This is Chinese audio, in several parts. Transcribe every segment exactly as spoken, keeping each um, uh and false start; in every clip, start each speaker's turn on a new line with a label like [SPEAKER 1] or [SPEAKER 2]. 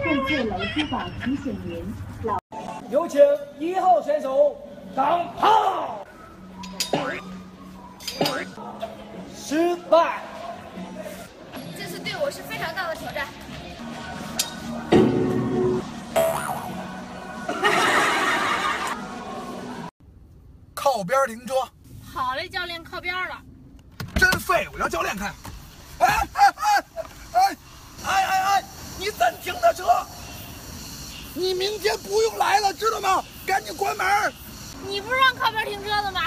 [SPEAKER 1] 奉借雷珠宝提醒您，老。
[SPEAKER 2] 有请一号选手钢炮，失败。
[SPEAKER 3] 这次对我是非常大的挑战。
[SPEAKER 4] 靠边停车。
[SPEAKER 3] 好嘞，教练，靠边了。
[SPEAKER 4] 真废物，让教练看。哎哎哎哎哎哎哎！你怎停的车？你明天不用来了，知道吗？赶紧关门！
[SPEAKER 3] 你不是让靠边停车的吗？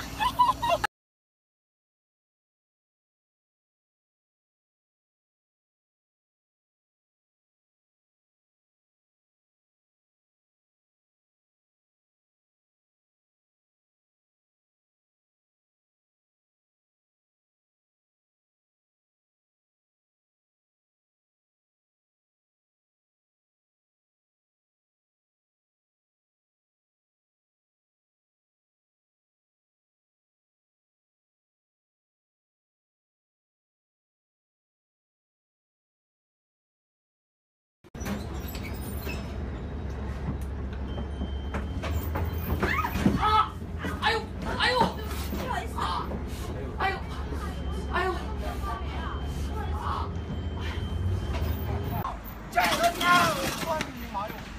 [SPEAKER 4] 加油！加油！